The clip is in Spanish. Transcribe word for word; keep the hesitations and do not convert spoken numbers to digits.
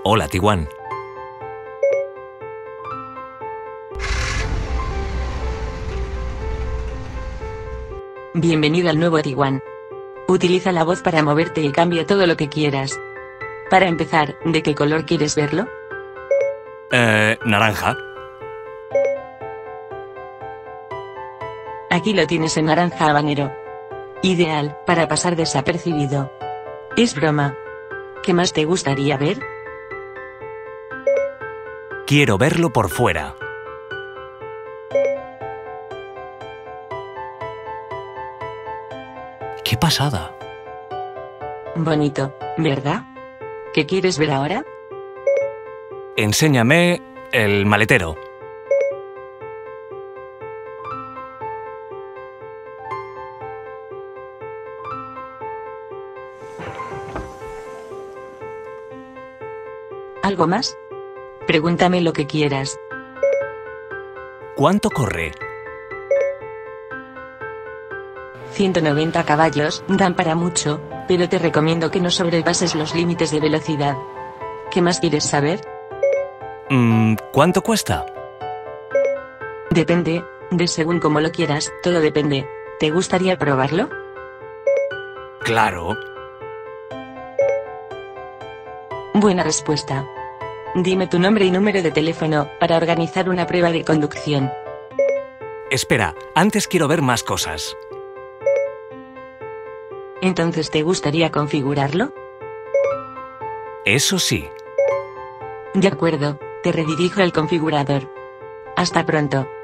Hola, Tiguan. Bienvenido al nuevo Tiguan. Utiliza la voz para moverte y cambia todo lo que quieras. Para empezar, ¿de qué color quieres verlo? Eh, naranja. Aquí lo tienes en naranja habanero. Ideal para pasar desapercibido. Es broma. ¿Qué más te gustaría ver? Quiero verlo por fuera. ¡Qué pasada! Bonito, ¿verdad? ¿Qué quieres ver ahora? Enséñame el maletero. ¿Algo más? Pregúntame lo que quieras. ¿Cuánto corre? ciento noventa caballos dan para mucho, pero te recomiendo que no sobrepases los límites de velocidad. ¿Qué más quieres saber? Mm, ¿Cuánto cuesta? Depende, de según como lo quieras, todo depende. ¿Te gustaría probarlo? Claro. Buena respuesta. Dime tu nombre y número de teléfono para organizar una prueba de conducción. Espera, antes quiero ver más cosas. ¿Entonces te gustaría configurarlo? Eso sí. De acuerdo, te redirijo al configurador. Hasta pronto.